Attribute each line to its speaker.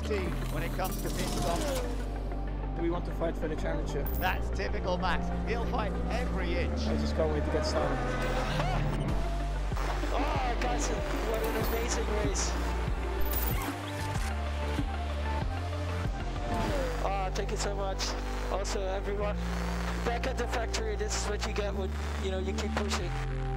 Speaker 1: team when it comes to pit stops.
Speaker 2: We want to fight for the championship.
Speaker 1: That's typical Max. He'll fight every inch.
Speaker 2: I just can't wait to get started.
Speaker 3: Oh, guys, what an amazing race. Oh, thank you so much. Also, everyone, back at the factory, this is what you get when, you know, you keep pushing.